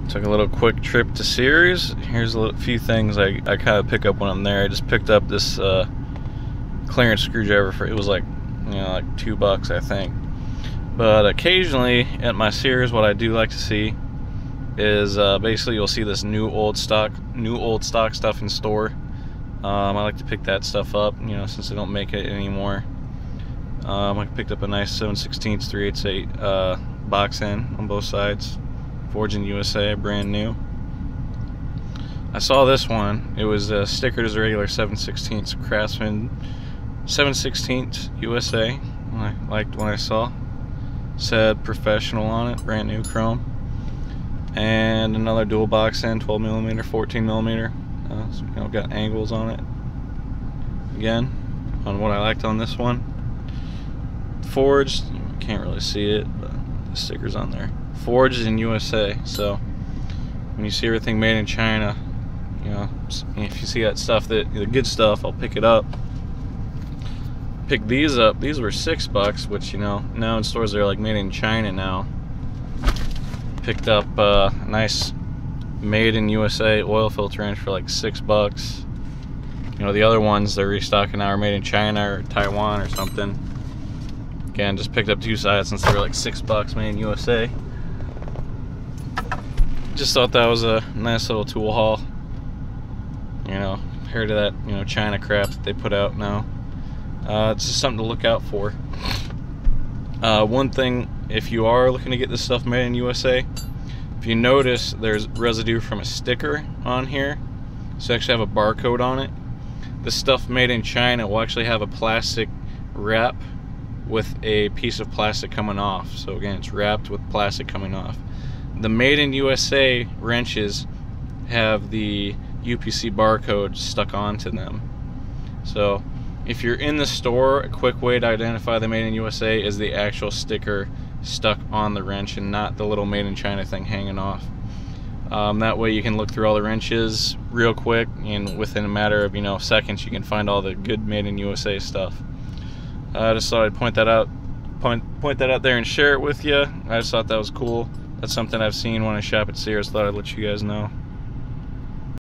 Took a little quick trip to Sears. Here's a few things I kind of pick up when I'm there. I just picked up this clearance screwdriver for, it was like, like $2 I think. But occasionally at my Sears, what I do like to see is basically you'll see this new old stock stuff in store. I like to pick that stuff up, since they don't make it anymore. I picked up a nice 7/16 3/8 box end on both sides. Forged in USA, brand new. I saw this one. It was stickered as a regular 7/16 Craftsman 7/16 USA. I liked what I saw. Said professional on it, brand new chrome. And another dual box end, 12mm, 14mm. So, got angles on it. Again, on what I liked on this one. Forged, you can't really see it, but the sticker's on there. Forged in USA, so when you see everything made in China, if you see that stuff, the good stuff, I'll pick it up. Pick these up. These were $6, which now in stores they're like made in China now. Picked up a nice made in USA oil filter wrench for like $6. The other ones they're restocking now are made in China or Taiwan or something. Again, just picked up two sides since they were like $6 made in USA. Just thought that was a nice little tool haul. Compared to that, China crap that they put out now. It's just something to look out for. One thing, if you are looking to get this stuff made in USA, if you notice there's residue from a sticker on here, so you actually have a barcode on it. The stuff made in China will actually have a plastic wrap with a piece of plastic coming off. So again, it's wrapped with plastic coming off. The made in USA wrenches have the UPC barcode stuck onto them. So if you're in the store, a quick way to identify the made in USA is the actual sticker stuck on the wrench and not the little made in China thing hanging off. That way you can look through all the wrenches real quick, and within a matter of seconds you can find all the good made in USA stuff. I just thought I'd point that out there and share it with you. I just thought that was cool. That's something I've seen when I shop at Sears. Thought I'd let you guys know.